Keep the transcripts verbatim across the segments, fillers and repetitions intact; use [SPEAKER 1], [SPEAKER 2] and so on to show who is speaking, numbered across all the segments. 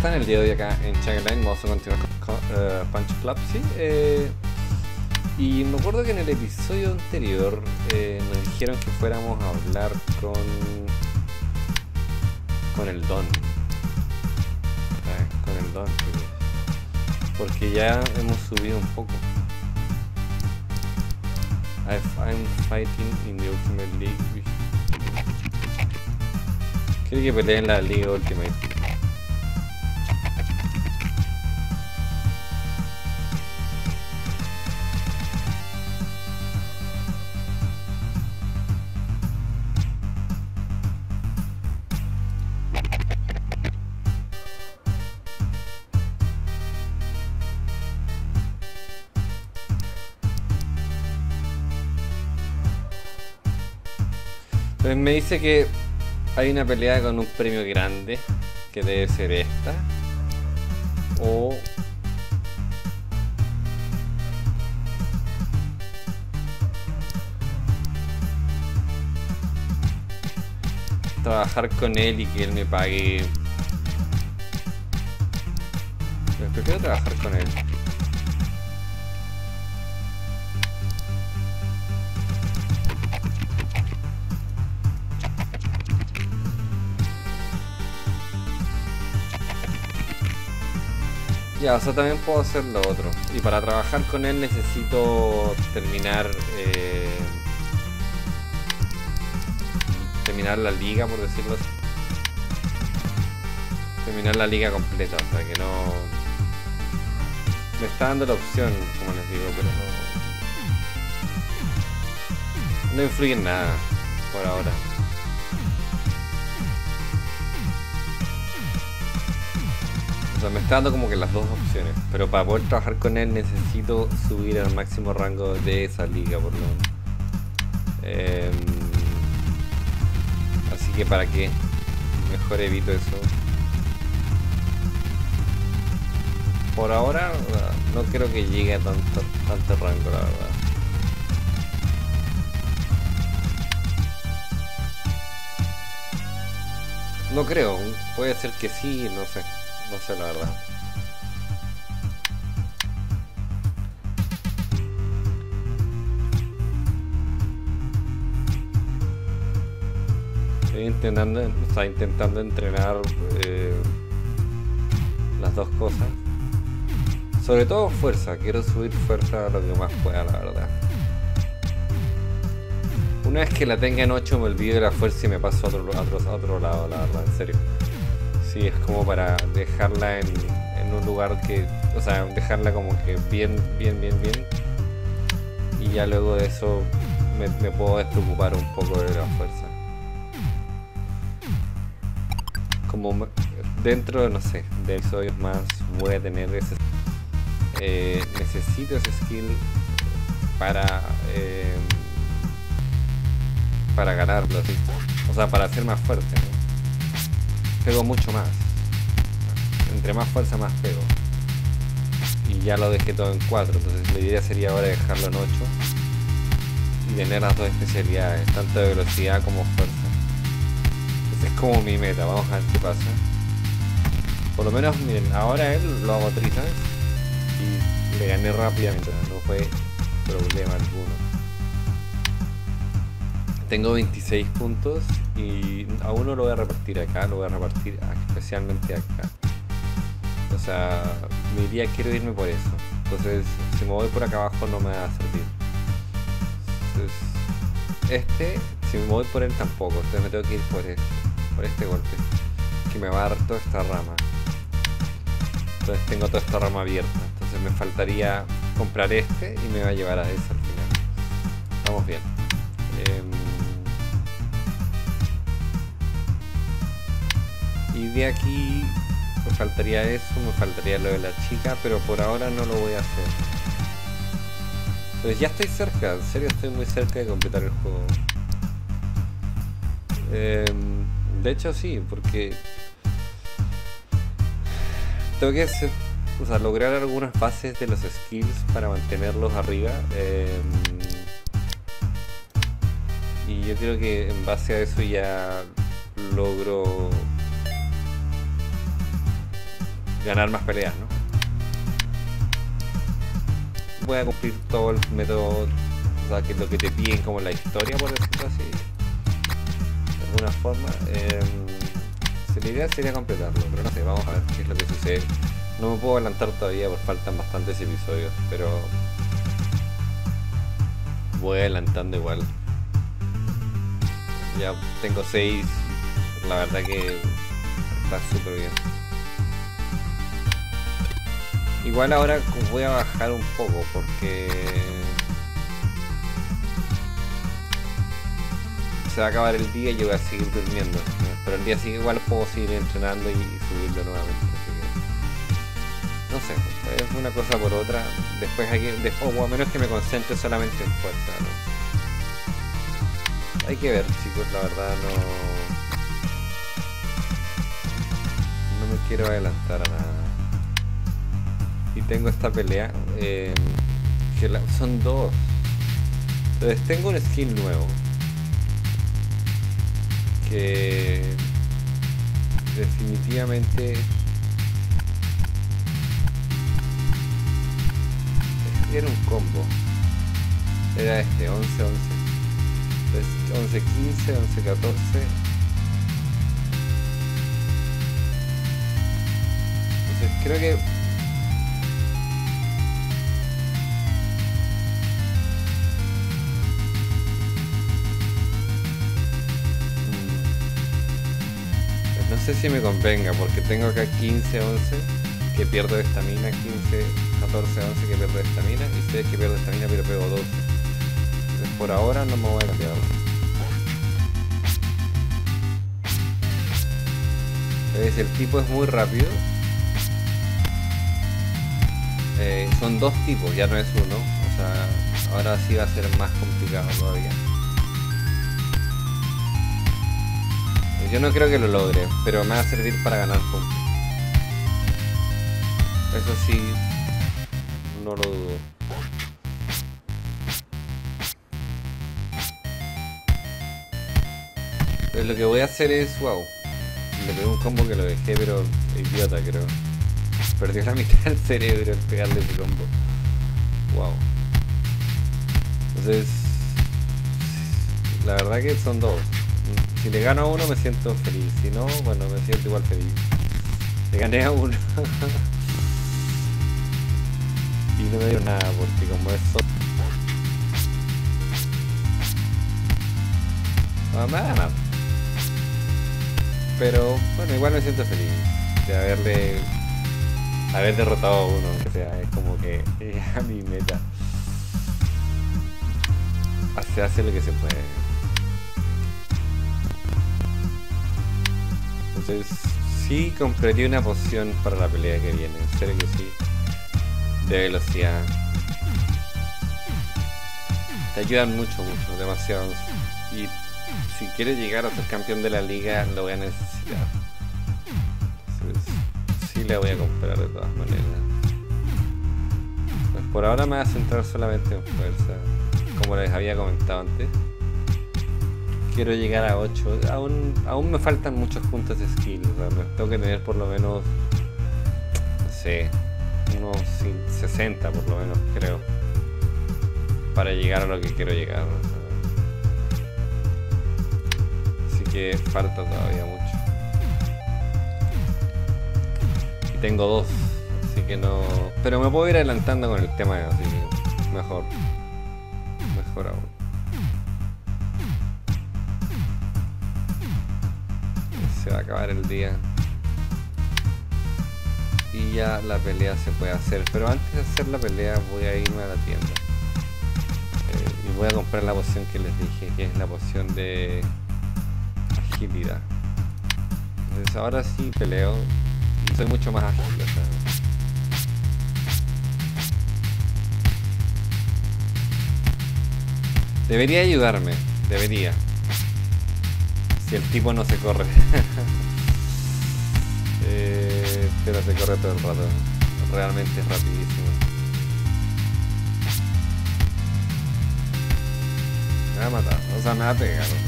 [SPEAKER 1] están? El día de hoy acá en Trang vamos a continuar con uh, Punch Club, ¿sí? Eh, y me acuerdo que en el episodio anterior eh, nos dijeron que fuéramos a hablar con con el Don, eh, con el Don, porque ya hemos subido un poco. I'm fighting in the Ultimate League. Quiero que peleen en la Liga Ultimate. Entonces me dice que hay una pelea con un premio grande, que debe ser esta, o trabajar con él y que él me pague. Pero prefiero trabajar con él. Ya, o sea, también puedo hacer lo otro. Y para trabajar con él necesito terminar eh, terminar la liga, por decirlo así. Terminar la liga completa, o sea que no... Me está dando la opción, como les digo, pero no... No influye en nada, por ahora. O sea, me está dando como que las dos opciones, pero para poder trabajar con él necesito subir al máximo rango de esa liga, por lo menos. Eh, así que para qué, mejor evito eso. Por ahora no creo que llegue a tanto, tanto rango, la verdad. No creo, puede ser que sí, no sé. No sé la verdad. Estoy intentando, o sea, intentando entrenar eh, las dos cosas. Sobre todo fuerza. Quiero subir fuerza lo que más pueda, la verdad. Una vez que la tenga en ocho me olvido de la fuerza y me paso a otro, a otro, a otro lado, la verdad, en serio. Sí, es como para dejarla en, en un lugar que, o sea, dejarla como que bien, bien, bien, bien. Y ya luego de eso me, me puedo despreocupar un poco de la fuerza. Como dentro, no sé, de episodios más voy a tener ese... Eh, necesito ese skill para... Eh, para ganarlo, ¿sí? O sea, para ser más fuerte, ¿no? Pego mucho más. Entre más fuerza, más pego. Y ya lo dejé todo en cuatro. Entonces la idea sería ahora dejarlo en ocho. Y tener las dos especialidades, tanto de velocidad como fuerza. Esa es como mi meta. Vamos a ver qué pasa. Por lo menos, miren, ahora él lo hago tres veces. Y le gané rápidamente. No fue problema alguno. Tengo veintiséis puntos y a uno lo voy a repartir acá, lo voy a repartir especialmente acá. O sea, mi día quiero irme por eso. Entonces, si me voy por acá abajo no me va a servir. Entonces, este, si me voy por él tampoco. Entonces me tengo que ir por este, por este golpe. Que me va a dar toda esta rama. Entonces tengo toda esta rama abierta. Entonces me faltaría comprar este y me va a llevar a ese al final. Vamos bien. Eh, Y de aquí me faltaría eso, me faltaría lo de la chica, pero por ahora no lo voy a hacer. Entonces ya estoy cerca, en serio estoy muy cerca de completar el juego. Eh, de hecho sí, porque tengo que hacer, o sea, lograr algunas bases de los skills para mantenerlos arriba. Eh, y yo creo que en base a eso ya logro ganar más peleas, ¿no? Voy a cumplir todo el método, o sea, que lo que te piden como la historia, por decirlo así, de alguna forma. Eh, la idea sería completarlo, pero no sé, vamos a ver qué es lo que sucede. No me puedo adelantar todavía porque faltan bastantes episodios, pero voy adelantando igual. Ya tengo seis, la verdad que está súper bien. Igual ahora voy a bajar un poco porque se va a acabar el día y yo voy a seguir durmiendo, pero el día siguiente igual puedo seguir entrenando y subirlo nuevamente, así que no sé, es una cosa por otra. Después hay que, o a menos que me concentre solamente en fuerza, ¿no? Hay que ver, chicos, la verdad no no me quiero adelantar a nada. Y tengo esta pelea eh, que la, son dos. Entonces tengo un skin nuevo que definitivamente era un combo. Era este, once once. Entonces once quince, once catorce. Entonces creo que no sé si me convenga porque tengo acá quince once que pierdo de estamina, quince catorce once que pierdo de estamina y seis que pierdo de estamina pero pego doce. Entonces por ahora no me voy a cambiar. Entonces el tipo es muy rápido. Eh, son dos tipos, ya no es uno. O sea, ahora sí va a ser más complicado todavía. Yo no creo que lo logre, pero me va a servir para ganar puntos. Eso sí, no lo dudo. Entonces lo que voy a hacer es, wow, le pegué un combo que lo dejé, pero idiota creo. Perdió la mitad del cerebro al pegarle ese combo. Wow. Entonces, la verdad que son dos. Si le gano a uno me siento feliz, si no, bueno, me siento igual feliz. Le gané a uno. Y no me dio nada porque como es solo... No, me va a ganar. Pero bueno, igual me siento feliz de haberle... haber derrotado a uno, aunque sea, es como que es a mi meta. Se hace lo que se puede. Entonces sí compraría una poción para la pelea que viene, en serio que sí. De velocidad. Te ayudan mucho, mucho, demasiado. Y si quieres llegar a ser campeón de la liga lo voy a necesitar. Entonces sí la voy a comprar de todas maneras. Pues por ahora me voy a centrar solamente en fuerza. Como les había comentado antes. Quiero llegar a ocho. Aún, aún me faltan muchos puntos de skill. O sea, tengo que tener por lo menos, no sé, unos sesenta por lo menos, creo. Para llegar a lo que quiero llegar. O sea. Así que falta todavía mucho. Y tengo dos. Así que no... Pero me puedo ir adelantando con el tema, así que mejor. Mejor aún. Se va a acabar el día y ya la pelea se puede hacer, pero antes de hacer la pelea voy a irme a la tienda eh, y voy a comprar la poción que les dije, que es la poción de agilidad. Entonces ahora sí peleo y soy mucho más ágil, o sea. Debería ayudarme, debería. Si el tipo no se corre. eh, pero se corre todo el rato. Realmente es rapidísimo. Me va a matar. O sea, me va a pegar. O sea,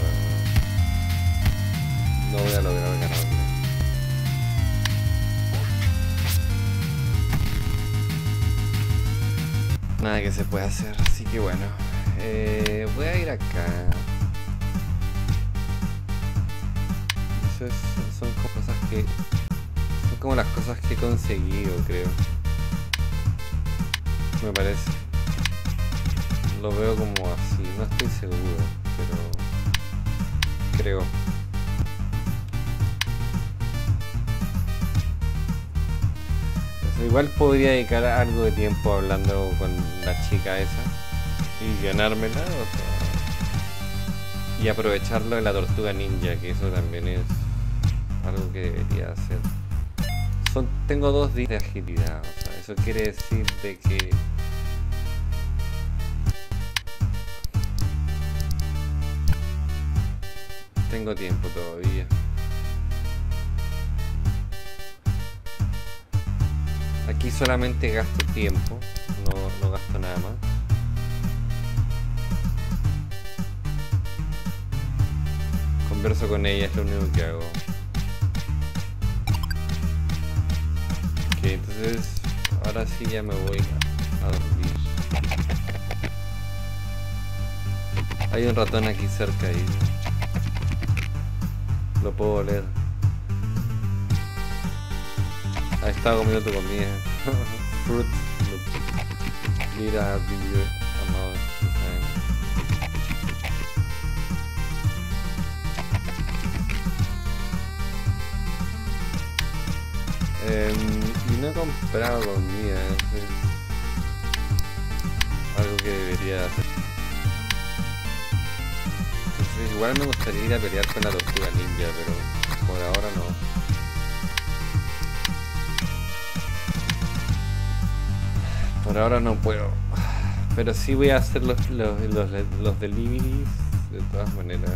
[SPEAKER 1] no voy a lograr ganarle. nada que se pueda hacer, así que bueno, eh, voy a ir acá. Eso es, son cosas que son como las cosas que he conseguido, creo, me parece. Lo veo como así, no estoy seguro, pero creo. Igual podría dedicar algo de tiempo hablando con la chica esa y ganármela, o sea, y aprovecharlo de la tortuga ninja, que eso también es algo que debería hacer. Son, tengo dos días de agilidad, o sea, eso quiere decir de que tengo tiempo todavía. Aquí solamente gasto tiempo, no, no gasto nada más. Converso con ella, es lo único que hago. Ok, entonces ahora sí ya me voy a, a dormir. Hay un ratón aquí cerca ahí. Lo puedo oler. Ha estado comiendo tu comida. Fruit. Mira, video amado. Eh, y no he comprado comida. Es algo que debería hacer. Entonces, igual me gustaría ir a pelear con la tortuga ninja, pero por ahora no. Por ahora no puedo, pero sí voy a hacer los, los, los, los deliveries de todas maneras.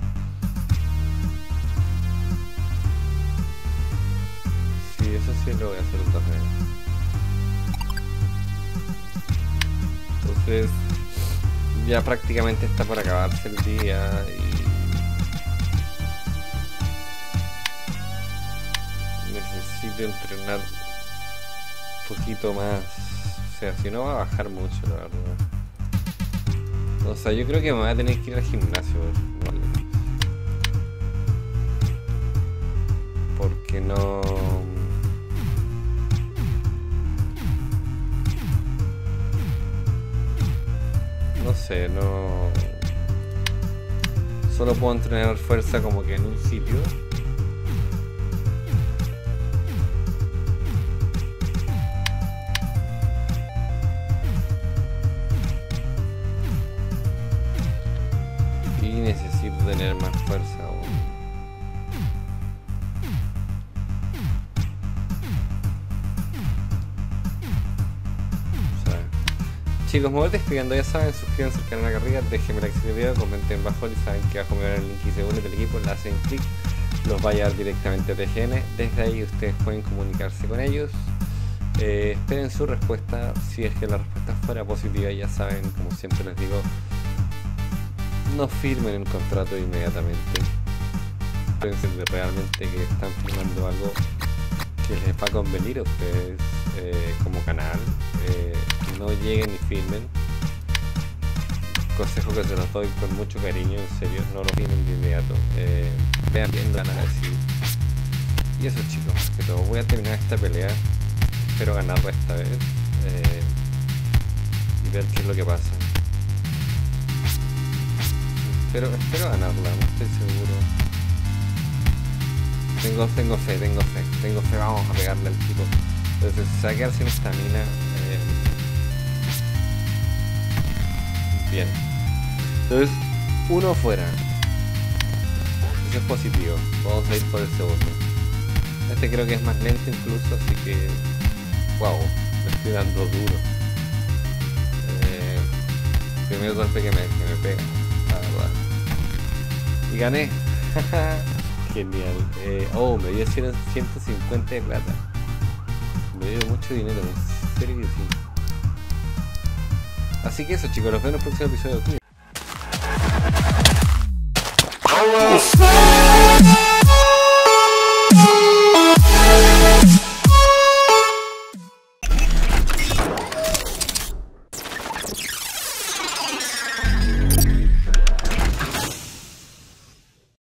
[SPEAKER 1] Sí, eso sí lo voy a hacer de todas maneras. Entonces ya prácticamente está por acabarse el día y necesito entrenar un poquito más. O sea, si no va a bajar mucho, la verdad. O sea, yo creo que me voy a tener que ir al gimnasio, ¿vale? Porque no... No sé, no... Solo puedo entrenar fuerza como que en un sitio. Necesito tener más fuerza aún. O sea, chicos, me voy despidiendo, ya saben, suscríbanse al canal acá arriba, déjenme like si el video, comenten bajo y saben que abajo me van el link y se unen del equipo, le hacen clic, los va a llevar directamente a T G N. Desde ahí ustedes pueden comunicarse con ellos. Eh, esperen su respuesta. Si es que la respuesta fuera positiva, ya saben, como siempre les digo, no firmen un contrato inmediatamente. Piensen de realmente que están firmando algo que les va a convenir a ustedes eh, como canal. Eh, no lleguen y firmen. Consejo que se los doy con mucho cariño, en serio, no lo firmen de inmediato. Eh, vean bien la análisis. Y eso, chicos, que todo. Voy a terminar esta pelea. Espero ganarla esta vez. Eh, y ver qué es lo que pasa. Pero espero ganarla, no estoy seguro. Tengo, tengo fe, tengo fe, tengo fe, vamos a pegarle al tipo. Entonces se va a quedar sin estamina. Eh... Bien. Entonces, uno fuera. Eso es positivo. Vamos a ir por el segundo. Este creo que es más lento incluso, así que... Wow, me estoy dando duro. Eh... Primer golpe que me, que me pega. Y gané. Genial. Eh, oh, me dio ciento cincuenta de plata. Me dio mucho dinero, en serio que sí. Así que eso, chicos, los vemos en el próximo episodio de